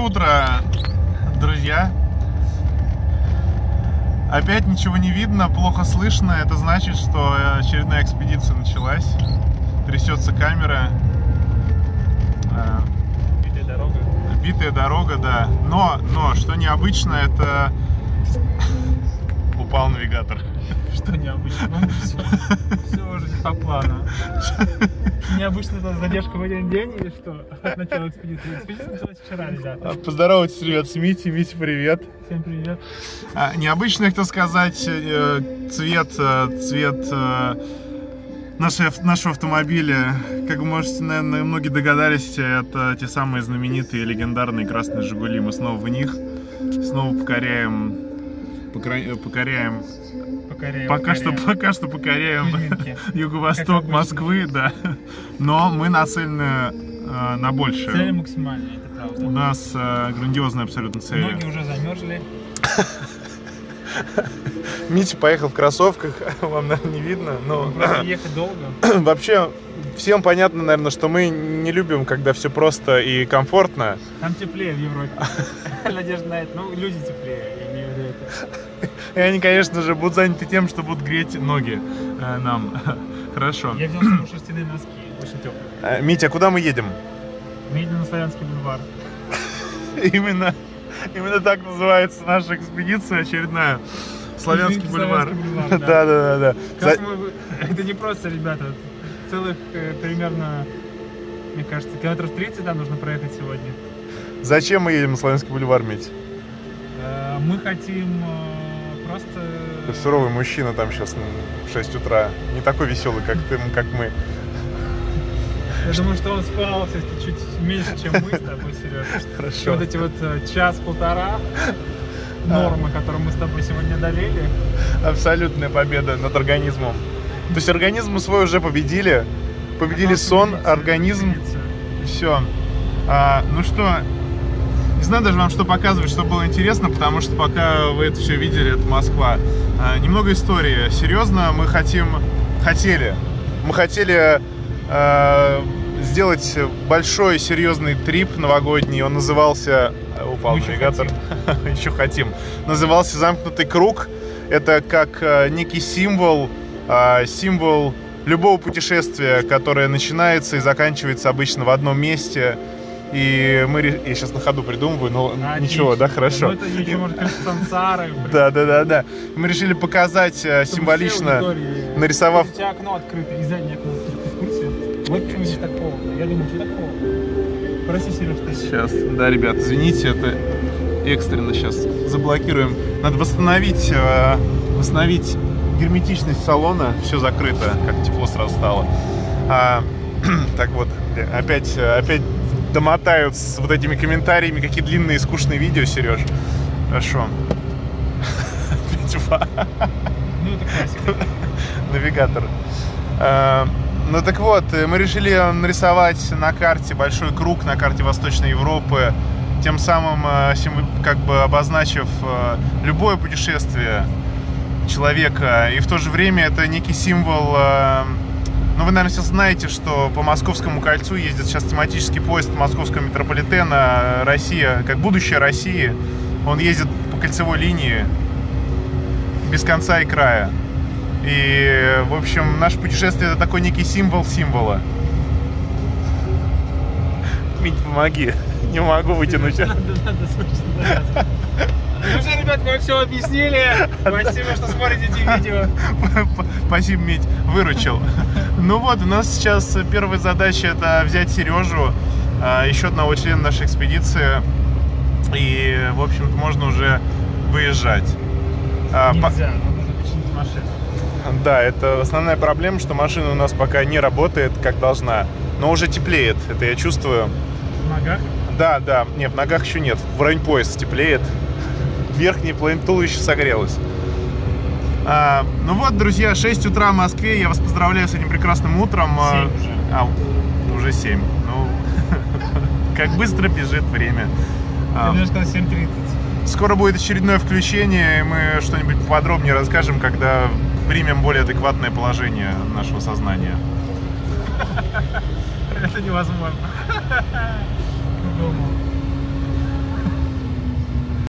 утро, друзья. Опять ничего не видно, плохо слышно. Это значит, что очередная экспедиция началась. Трясется камера. Битая дорога. Битая дорога, да. Но что необычно, это упал навигатор. Что необычно? Ну, все уже не по плану. Необычно это задержка в один день или что? От начала экспедиции. Экспедиция началась вчера, ребята. Поздоровайтесь, ребят, с Митей. Митя, привет. Всем привет. Необычно, хотел сказать, цвет нашего автомобиля. Как вы можете, наверное, многие догадались, это те самые знаменитые легендарные красные «Жигули». Мы снова в них, снова покоряем. Пока что покоряем юго-восток Москвы, да. Но мы нацелены на большее. Цели максимальные, это правда. У нас грандиозная абсолютно цель. Ноги уже замерзли. Митя поехал в кроссовках, вам, наверное, не видно, но... Просто ехать долго. Вообще, всем понятно, наверное, что мы не любим, когда все просто и комфортно. Там теплее в Европе. Надежда на это. Ну, люди теплее, я имею в виду это. И они, конечно же, будут заняты тем, что будут греть ноги нам. Хорошо. Я взял с собой шерстяные носки, очень теплые. Митя, куда мы едем? Мы едем на Славянский бульвар. Именно так называется наша экспедиция очередная. Славянский бульвар. Да. Это не просто, ребята. Целых примерно, мне кажется, километров 30 там нужно проехать сегодня. Зачем мы едем на Славянский бульвар, Мить? Мы хотим просто... Ты суровый мужчина там сейчас в 6 утра. Не такой веселый, как ты, как мы. Я думаю, что он спал все-таки чуть меньше, чем мы с тобой, Сережа. Хорошо. Вот эти вот час-полтора нормы, которые мы с тобой сегодня одолели. Абсолютная победа над организмом. То есть организм свой уже победили. Победили сон, организм. Все. Ну что, не знаю даже вам, что показывать, что было интересно, потому что пока вы это все видели, это Москва. Немного истории. Серьезно, мы хотели сделать большой серьезный трип новогодний. Он назывался... Упал навигатор. Еще хотим. Назывался «Замкнутый круг». Это как некий символ любого путешествия, которое начинается и заканчивается обычно в одном месте. И я сейчас на ходу придумываю, но ничего, да, хорошо. Ну, это еще, может, как сансары. Да. Мы решили показать символично, нарисовав... У тебя окно открыто, и заднее окно открыто. Вот почему здесь так холодно. Я думаю, что так холодно. Прости, Сереж, что сейчас. Да, ребят, извините, это экстренно сейчас заблокируем. Надо восстановить герметичность салона. Все закрыто, как тепло сразу стало. Так вот, опять домотают с вот этими комментариями, какие длинные скучные видео, Сереж. Хорошо. Ну, это классика. Навигатор. Ну так вот, мы решили нарисовать на карте большой круг, на карте Восточной Европы, тем самым как бы обозначив любое путешествие человека. И в то же время это некий символ. Ну, вы, наверное, все знаете, что по Московскому кольцу ездит сейчас тематический поезд московского метрополитена «Россия», как будущее России. Он ездит по кольцевой линии без конца и края. И, в общем, наше путешествие — это такой некий символ символа. Мить, помоги. Не могу вытянуть. Надо, слушай, ну что, ребят, мы все объяснили. Спасибо, что смотрите эти видео. Спасибо, Мить, выручил. Ну вот, у нас сейчас первая задача — это взять Сережу, еще одного члена нашей экспедиции. И, в общем-то, можно уже выезжать. Нельзя, нужно починить машину. Да, это основная проблема, что машина у нас пока не работает как должна. Но уже теплеет, это я чувствую. В ногах? Да. Нет, в ногах еще нет. В районе пояса теплеет. Верхняя половина туловища согрелась. Ну вот, друзья, 6 утра в Москве. Я вас поздравляю с этим прекрасным утром. 7 уже. Уже 7. Ну, как быстро бежит время. Ты мне сказал 7:30. Скоро будет очередное включение, и мы что-нибудь поподробнее расскажем, когда примем более адекватное положение нашего сознания. Это невозможно.